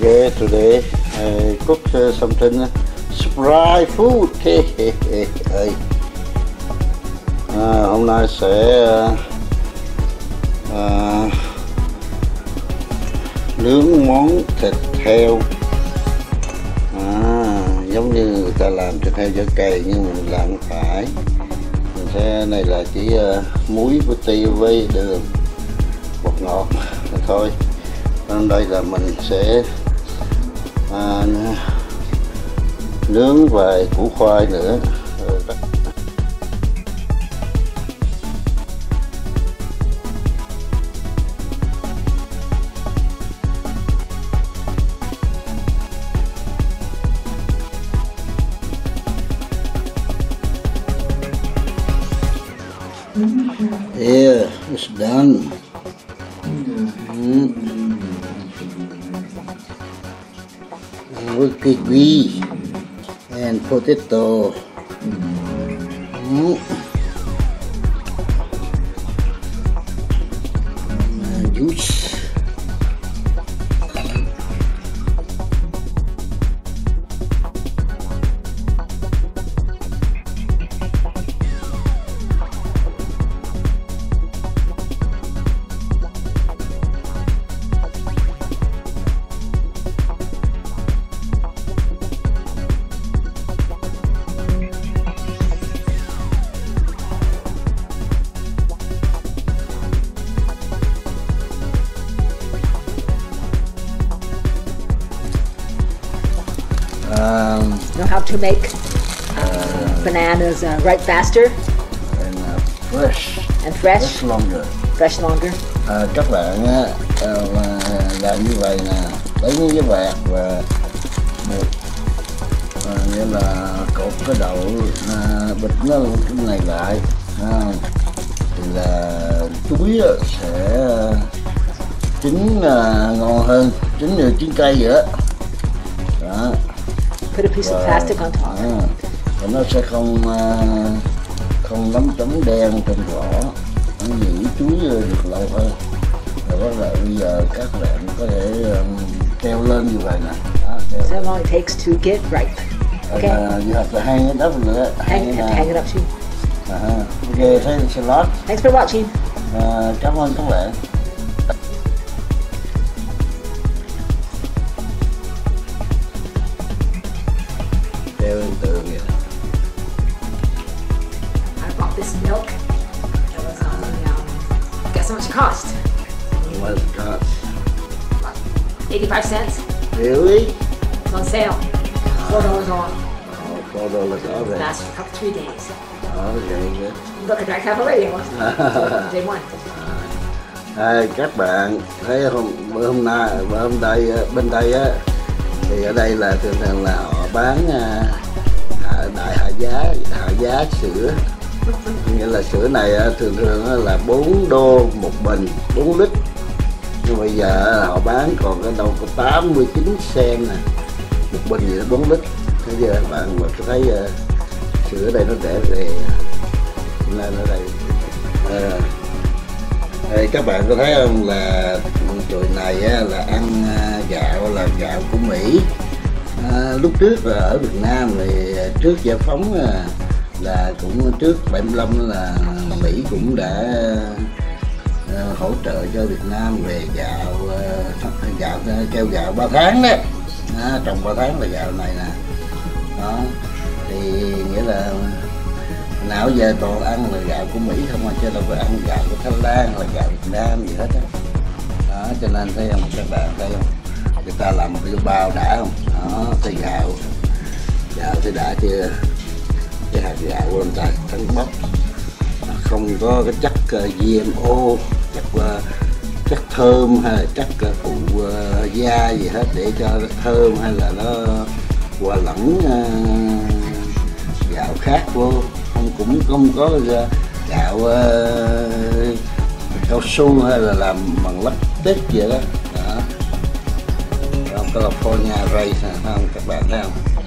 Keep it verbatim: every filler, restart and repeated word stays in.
Okay, today I cook uh, something surprise food. à, hôm nay sẽ uh, uh, nướng món thịt heo, à, giống như người ta làm thịt heo chở cày nhưng mình làm không phải. Mình sẽ này là chỉ uh, muối với tiêu với đường, bột ngọt thôi. Nên đây là mình sẽ à, nướng vài củ khoai nữa. Yeah, it's done. Mm. With kiwi and potato. Mm. And juice. Um, know how to make uh, bananas uh, ripe faster and uh, fresh and fresh, fresh longer. fresh longer. À, các bạn á, uh, làm như vậy nè, lấy những cái vạt và một uh, nghĩa là cột cái đậu uh, bịch nó cái này lại, uh, thì là chuối sẽ uh, chín uh, ngon hơn, chín như chín cây vậy đó. Đó. Put a piece of plastic on top. À, và nó sẽ không uh, không lấm chấm đen trên vỏ, nó giữ chuối được lâu hơn. Rồi bắt đầu bây giờ các bạn có thể um, treo lên như vậy nè. Đó, so how long it takes to get ripe. Okay. And, uh, you have to hang it up a little. Hang, hang, it, hang it up too. Uh-huh. Okay, thanks a lot. Thanks for watching. Uh, cảm ơn các bạn. Treo lên tường vậy. I bought this milk. It was only, um, guess how much it cost? What does it cost? eighty-five cents. Really? It's on sale. Four dollars off. Oh, four dollars off it. Lasts for about three days. Oh, very good. Look, I drank half already. Day one. À, các bạn thấy hôm bữa hôm nay bữa hôm đây bên đây á, thì ở đây là thường thường là họ bán hạ, đại hạ giá hạ giá sữa, nghĩa là sữa này thường thường là bốn đô một bình, bốn lít, nhưng bây giờ họ bán còn cái đâu có tám mươi chín cent nè một bình gì đó, bốn lít. Thế giờ bạn mà thấy uh, sữa ở đây nó rẻ rẻ nên ở đây uh, đây, các bạn có thấy không là tụi này á, là ăn uh, gạo là gạo của Mỹ. À, lúc trước là ở Việt Nam thì trước giải phóng là, là cũng trước bảy mươi lăm là Mỹ cũng đã uh, hỗ trợ cho Việt Nam về gạo uh, gạo keo gạo ba tháng đó, à, trồng ba tháng là gạo này nè. Đó thì nghĩa là nào giờ toàn ăn là gạo của Mỹ không, mà chứ đâu phải ăn gạo của Thái Lan là gạo Việt Nam gì hết á. Đó. Đó cho nên thấy không các bạn, thấy không người ta làm một cái bao đã không. Đó thì gạo gạo thì đã chưa, cái hạt gạo của người ta trắng bóc, không có cái chất uh, giê em ô, chất uh, chất thơm hay là chất uh, phụ uh, da gì hết để cho nó thơm, hay là nó hòa lẫn uh, gạo khác vô, không cũng không có uh, gạo uh, cao su hay là làm bằng lactic vậy đó. Đó California rice không các bạn thấy không.